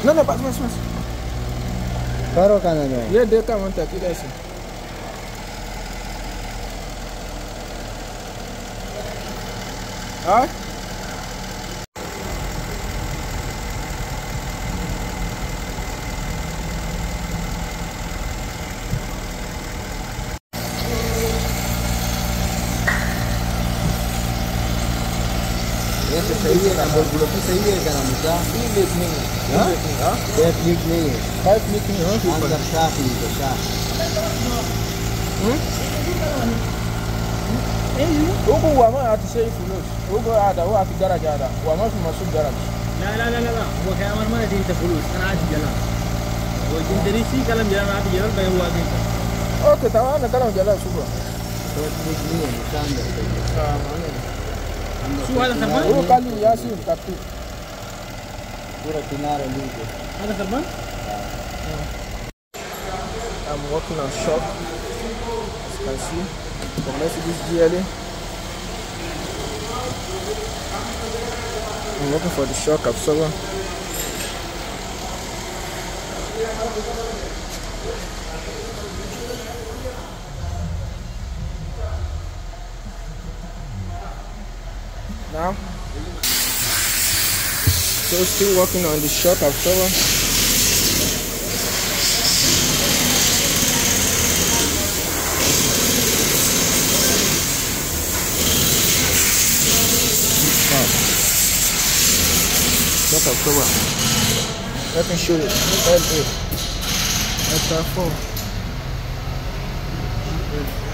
No, mas. Karo kana no. Yeah, they come on take it. Huh? ये सही है ना बोल की सही है क्या नाम इसका Click नहीं हां ये क्लिक नहीं है click नहीं हो अंदर शाह क्लिक है Shah Ogo wa ma ati say fulos. Ogo ada wa ati garage ada. Wa ma fi masu garage. لا هو كمان ما ندي انت فلوس انا عادي جلال هو جندريسي كلام جلال عادي جلال بقى هو عادي Okay, tamam na kalam jala subra. तो क्लिक नहीं है शाह अंदर شو هذا خربان؟ Ogo kali yasin katu. पूरा किनारा लीक है هذا خربان؟ I'm working on shock. As you can see, for Mercedes GLE. I'm looking for the shock absorber. Now, so still working on the shock absorber. Shock absorber. Let me show you. LA. That's 4.